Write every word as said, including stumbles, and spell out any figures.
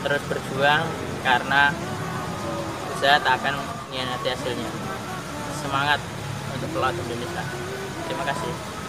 terus berjuang karena usaha tak akan mengkhianati hasilnya. Semangat untuk pelaut Indonesia. Terima kasih.